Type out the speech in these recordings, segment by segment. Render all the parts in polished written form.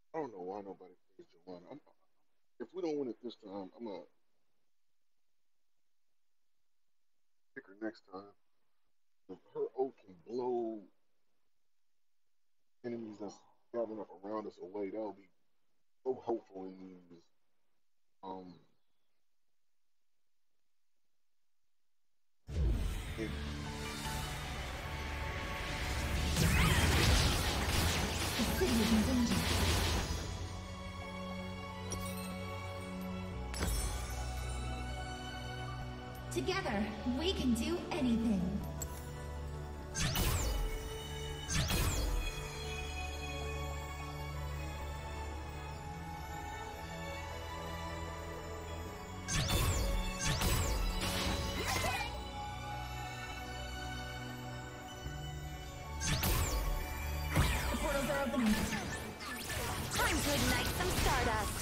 I don't know why nobody plays Joanna. If we don't win it this time, I'm gonna pick her next time. If her ult can blow enemies that's gathering up around us away, that would be so helpful in these um in The city is in danger. Together, we can do anything. The portals are opening. Time to ignite some stardust.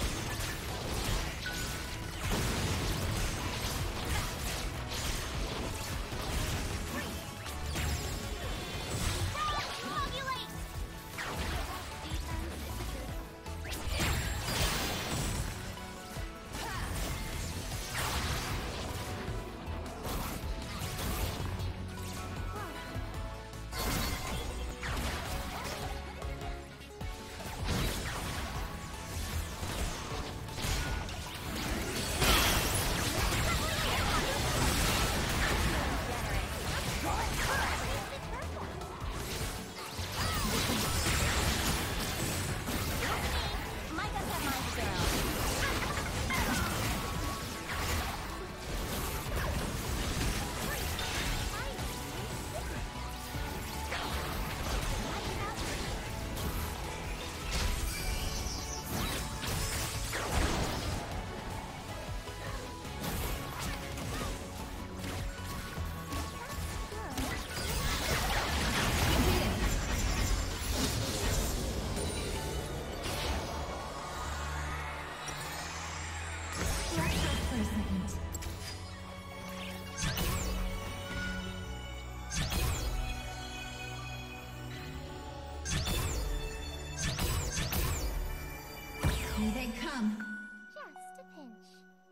Here they come. Just a pinch.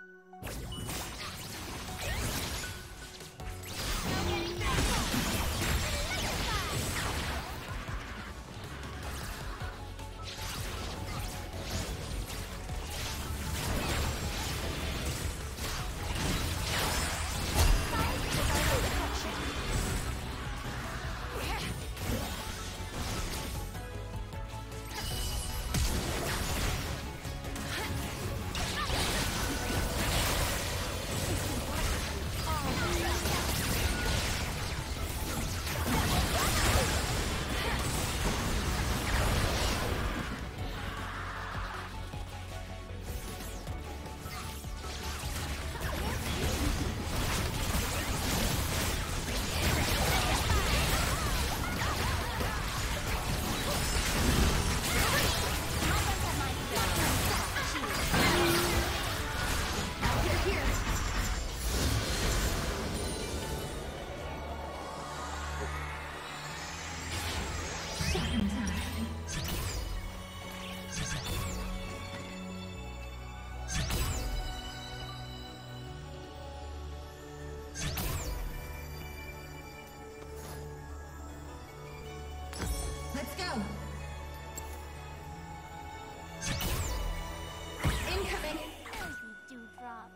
Second time. Let's go. Incoming. As we do drop.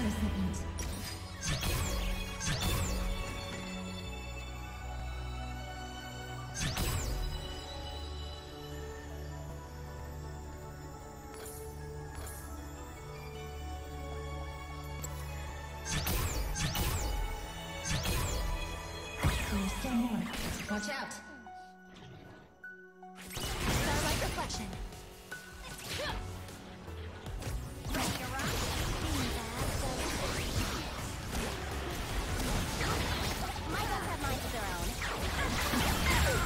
recipient. There's still more. Watch out. Starlight reflection. Ready to rock? My guns have minds of their own.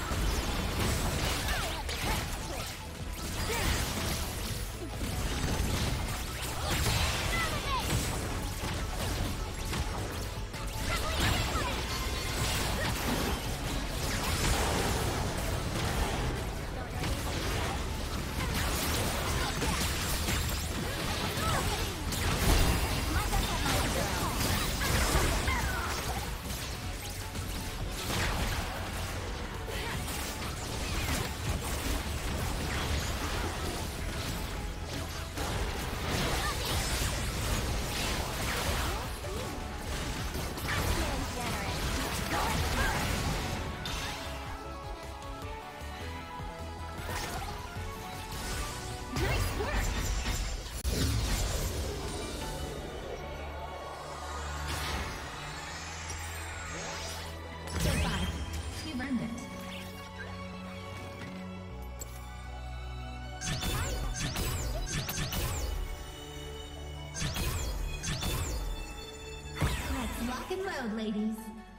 Lock and load, ladies.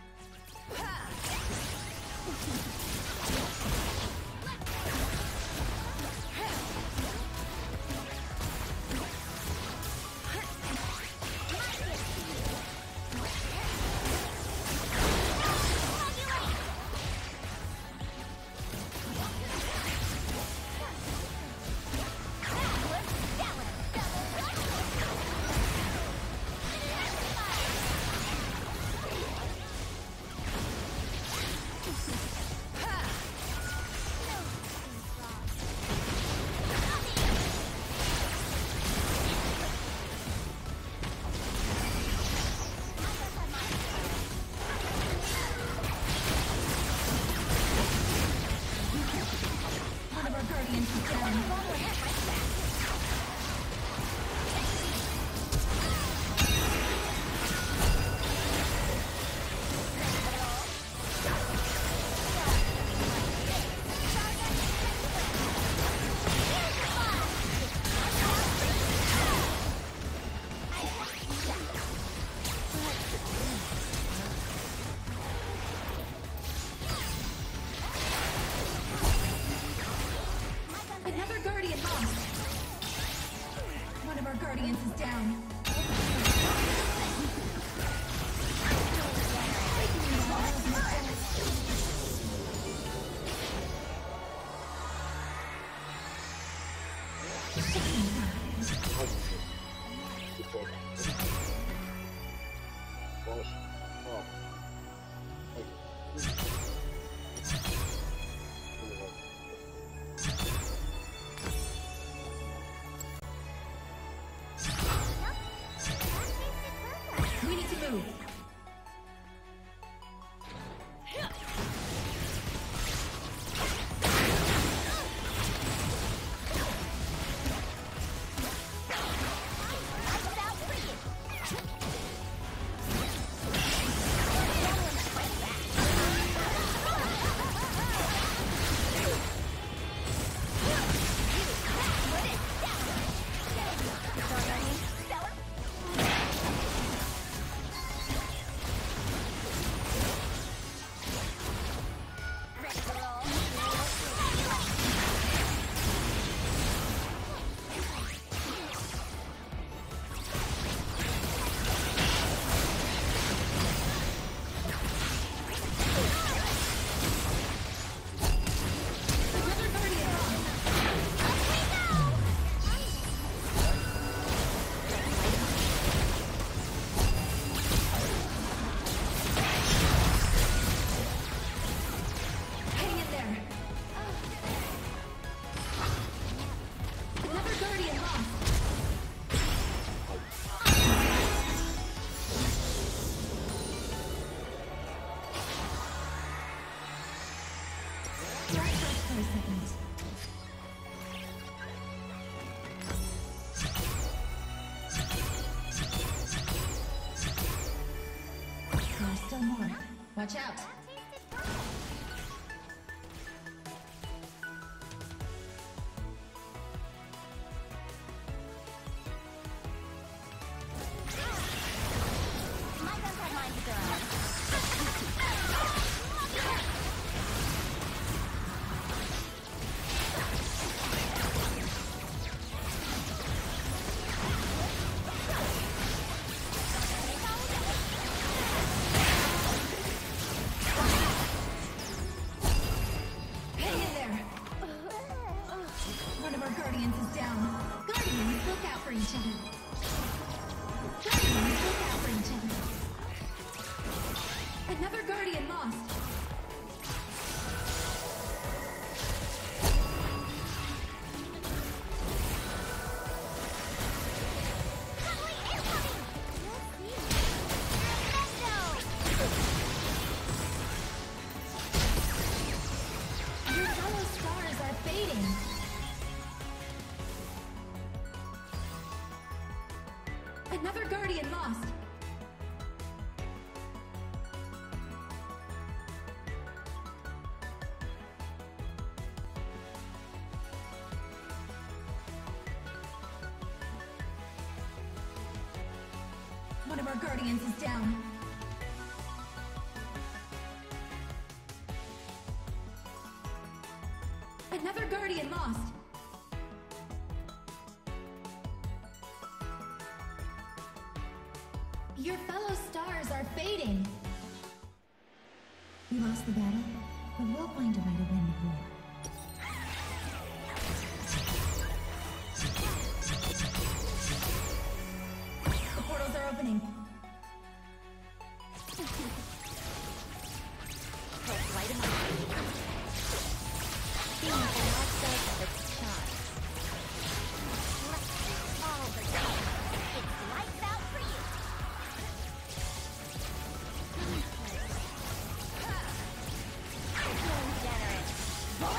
Guardians is down. We need to move. a second. There's still more. Watch out. My guns have minds of their own. Hang in there. One of our guardians is down. Guardians, look out for each other. Guardians, look out for each other. Another guardian lost. Heavily incoming! Your fellow stars are fading. Another guardian lost. One of our guardians is down. Another guardian lost. Your fellow stars are fading. We lost the battle, but we'll find a way to win the war. The portals are opening. Pulse right in my eye. Being the last of its charms. Let's do all the damage. It's lights out for you. Feeling generous.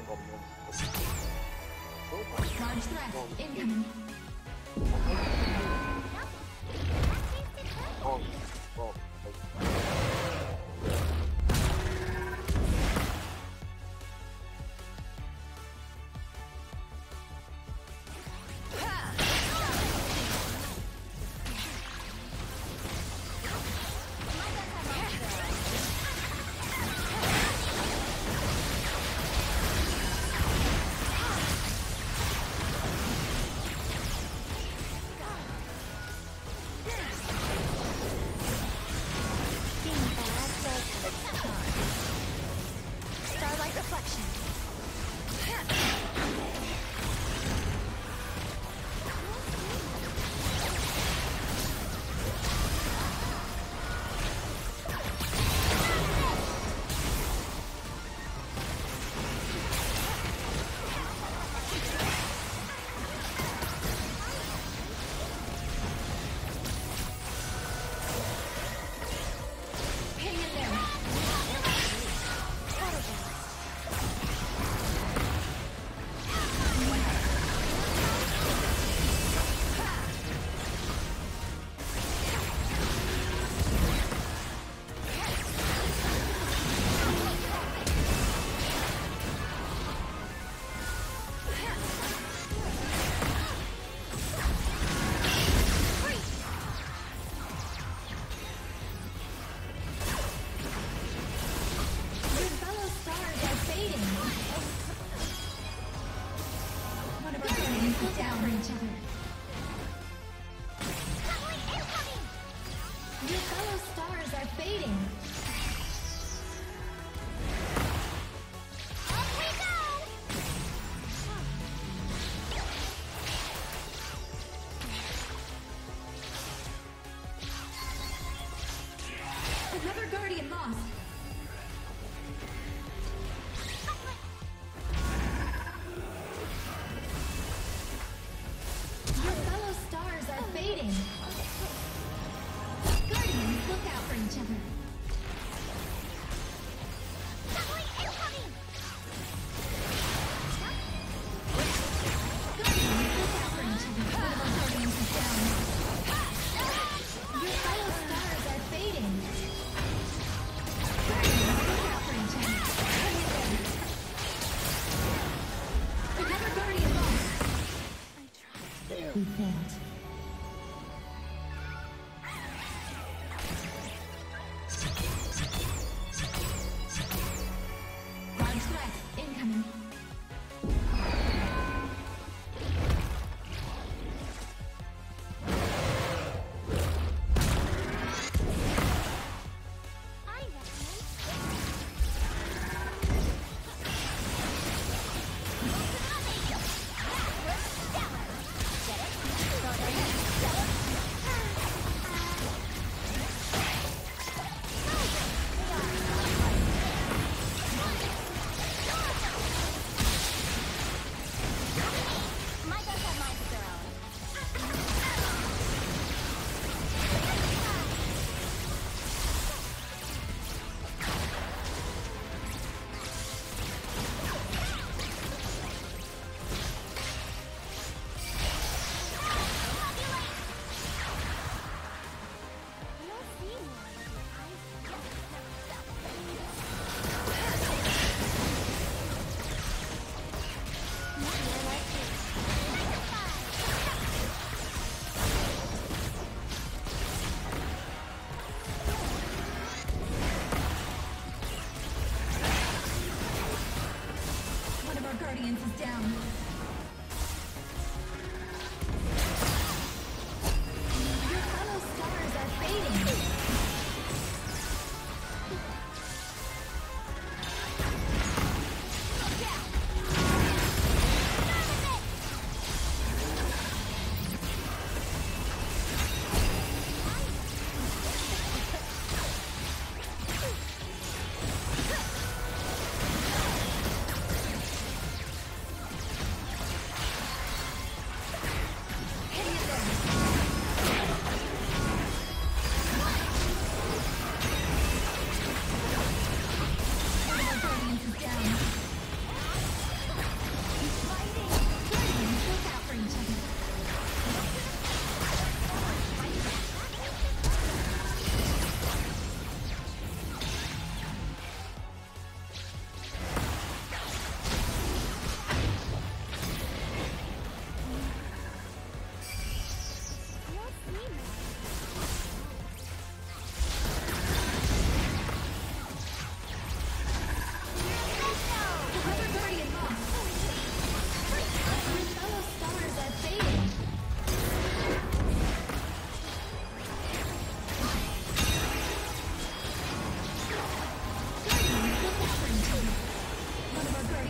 Large threat incoming. Starlight reflection. Hang in there. Your fellow stars are fading. One of our guardians is down for each other. Your fellow stars are fading. Up we go! Another guardian lost. Your fellow stars are fading. Guardians, look out for each other. Guardians, look out for each other. One of our guardians is down. Your fellow stars are fading. Guardians, look out for each other. Hang in there. Another guardian lost. We failed. Large threat incoming. I recommend My guns have minds of their own. You'll see more with your eyes. Nightmare like this. One of our guardians is down. Your fellow stars are fading.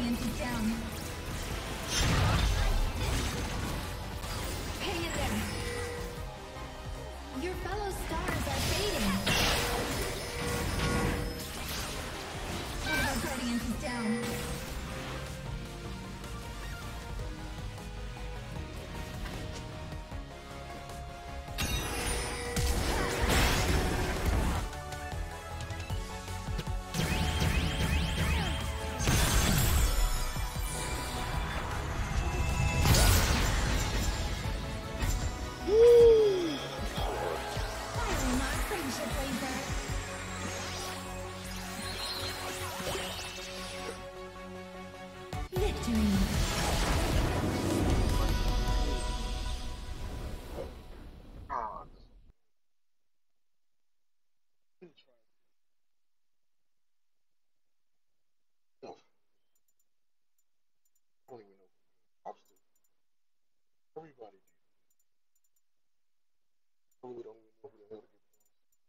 Radiant is down. Hang in there. Your fellow stars are fading. One of our guardians is down. Firing our friendship laser. Victory. God. No, I don't even know. Obstacle. Everybody do. Really don't even know who the hell to get from.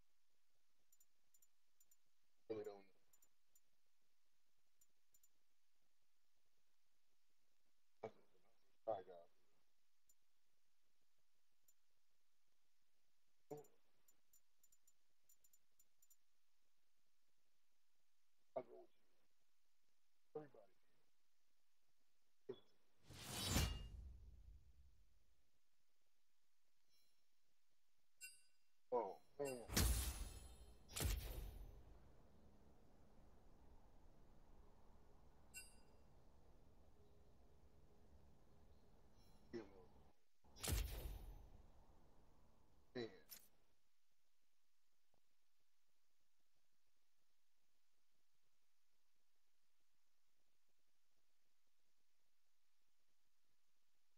Really don't know. Bye, guys. I go with you. Everybody.